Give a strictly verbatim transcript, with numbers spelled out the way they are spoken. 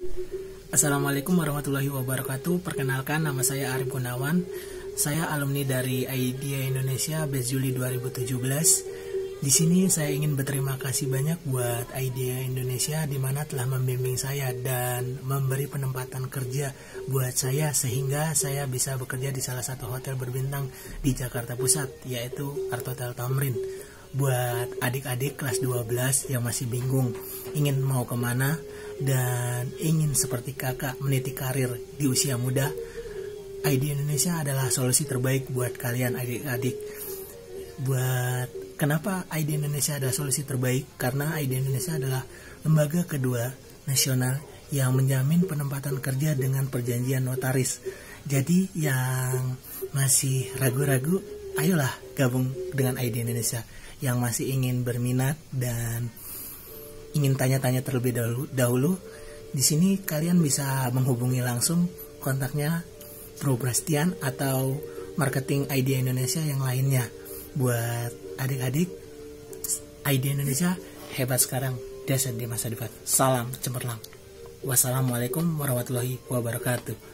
Assalamualaikum warahmatullahi wabarakatuh. Perkenalkan, nama saya Arif Gunawan. Saya alumni dari Idea Indonesia batch Juli dua ribu tujuh belas. Di sini saya ingin berterima kasih banyak buat Idea Indonesia di mana telah membimbing saya dan memberi penempatan kerja buat saya sehingga saya bisa bekerja di salah satu hotel berbintang di Jakarta Pusat, yaitu Art Hotel Tamrin. Buat adik-adik kelas dua belas yang masih bingung ingin mau kemana dan ingin seperti kakak meniti karir di usia muda, Idea Indonesia adalah solusi terbaik buat kalian adik-adik. Buat kenapa Idea Indonesia adalah solusi terbaik? Karena Idea Indonesia adalah lembaga kedua nasional yang menjamin penempatan kerja dengan perjanjian notaris. Jadi yang masih ragu-ragu, ayolah gabung dengan Idea Indonesia. Yang masih ingin berminat dan ingin tanya-tanya terlebih dahulu, dahulu di sini kalian bisa menghubungi langsung kontaknya Bro Brastian atau marketing Idea Indonesia yang lainnya. Buat adik-adik, Idea Indonesia hebat sekarang, dahsyat di masa depan. Salam cemerlang. Wassalamualaikum warahmatullahi wabarakatuh.